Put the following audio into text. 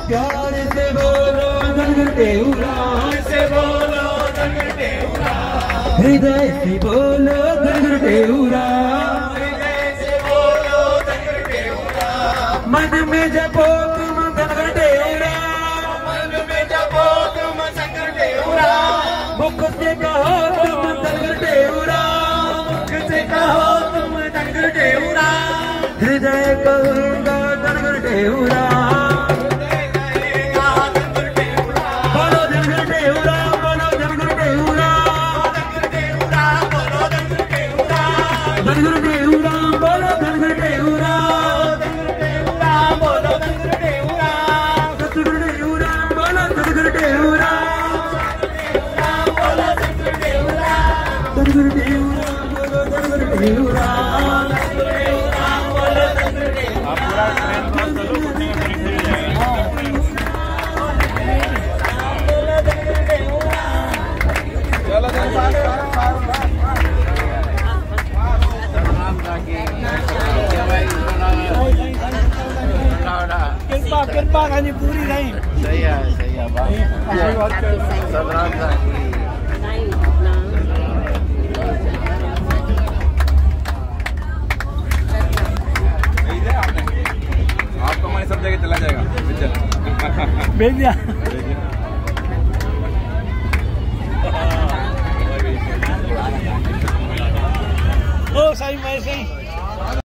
प्यार से बोलो धनगर टेउरा, से बोलो धनगर टेउरा, हृदय से बोलो धनगर टेउरा, हृदय से बोलो धनगर टेउरा, मन में जपो तुम धनगर टेउरा, मन में जपो तुम धनगर टेउरा, मुख से कहो तुम धनगर टेउरा, मुख से कहो तुम धनगर टेउरा, हृदय कहेगा धनगर टेउरा, हृदय कहेगा धनगर टेउरा, बोलो धनगर टेउरा, बोलो धनगर टेउरा, धनगर टेउरा, बोलो धनगर टेउरा, धनगर टेउरा, बोलो धनगर टेउरा, धनगर टेउरा, बोलो धनगर टेउरा, धनगर टेउरा, बोलो धनगर टेउरा, बोलो धनगर टेउरा, धनगर टेउरा, बोलो धनगर टेउरा। कृपा करनी पूरी नहीं। सही है आपका मन सब जगह चला जाएगा। भेज दिया। ओ सही मैं सही